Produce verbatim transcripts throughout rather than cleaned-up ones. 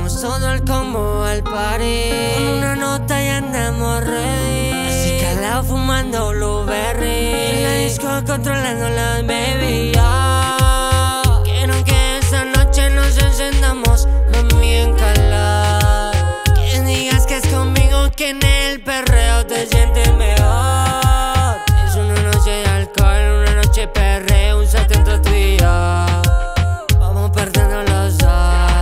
Llevamos todo el combo al party. Con una nota y andamos ready. Así calado fumando blueberry. En la disco controlando las baby. Oh, quiero que esta noche nos encendamos, mami, en calor. Que digas que es conmigo, que en el perreo te sientes mejor. Es una noche de alcohol, una noche perreo, un salto entre tú y yo. Vamos perdiendo los dos.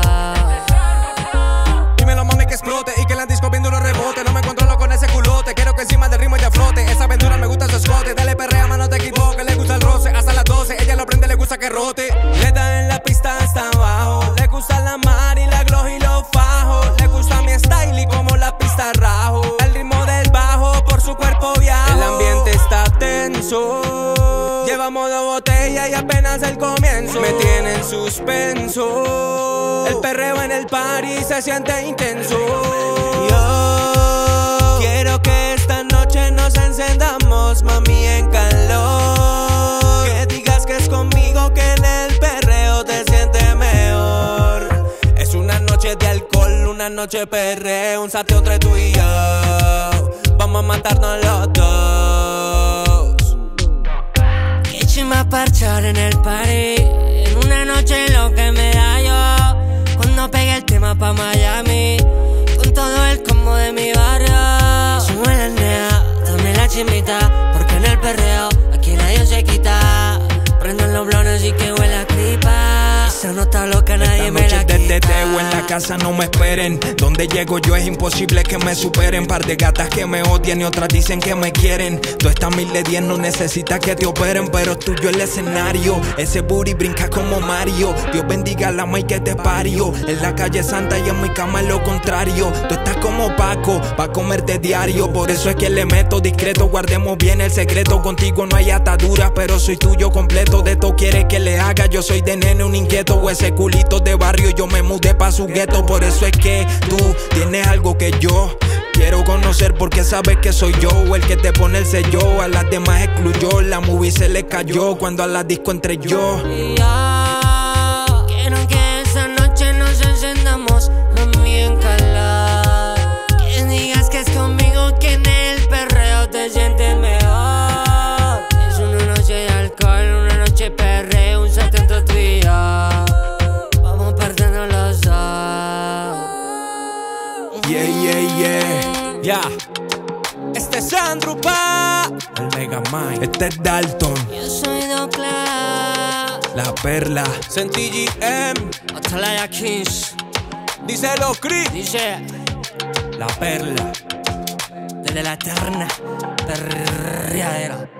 Dímelo, mami, que explote y que en la disco bien duro rebote. No me controlo con ese culote, quiero que encima del ritmo ya flote. Esa aventura me gusta su escote, dale perrea, más no te equivoques. Le gusta el roce hasta las doce, ella lo prende, le gusta que rote. Le da en la pista hasta abajo, le gusta la mar y la glow y los fajos. Le gusta mi style y como la pista rajo. El ritmo del bajo por su cuerpo viajo. El ambiente está tenso, llevamos dos botellas y apenas el comienzo. Me tiene en suspenso, el perreo en el party se siente intenso. Yo quiero que esta noche nos encendamos, mami, en calor. Que digas que es conmigo, que en el perreo te sientes mejor. Es una noche de alcohol, una noche perreo, un sateo entre tú y yo. Vamos a matarnos los dos. Qué chimba parchar en el party. En una noche lo que me da yo. Cuando pegue el tema pa' Miami, con todo el combo de mi barrio. Sube la nea, dame la chimita, porque en el perreo aquí nadie se quita. Prendan los blones y que huele a cripa. Esa nota loca nadie me la quita. Desde Teo en la casa no me esperen. Donde llego yo es imposible que me superen. Par de gatas que me odian y otras dicen que me quieren. Tú estás mil de diez, no necesitas que te operen. Pero es tuyo el escenario, ese booty brinca como Mario. Dios bendiga la may que te parió. En la calle Santa y en mi cama es lo contrario. Tú estás como Paco, pa' comerte diario. Por eso es que le meto discreto, guardemos bien el secreto. Contigo no hay atadura, pero soy tuyo completo. De todo quieres que le haga, yo soy de nene un inquieto. O ese culito de barrio, yo me mudé pa' su gueto. Por eso es que tú tienes algo que yo quiero conocer, porque sabes que soy yo el que te pone el sello. A las demás excluyó, la movie se le cayó cuando a la disco entré yo. Y yo quiero que esta noche nos encendamos, mami, en calor. Que digas que es conmigo, que en el perreo te sientes mejor. Es una noche de alcohol, una noche perreo, un salto entre tú y yo. Vamos perdiendo los dos. Yeah, yeah, yeah. Ya, este es Andrew Pa, El Mega Mind. Este es Dalton, Yo soy Docla, La Perla. Senti G M, Atalaya Kings. díselo Chris. Dice, La Perla. desde la eterna perreadera.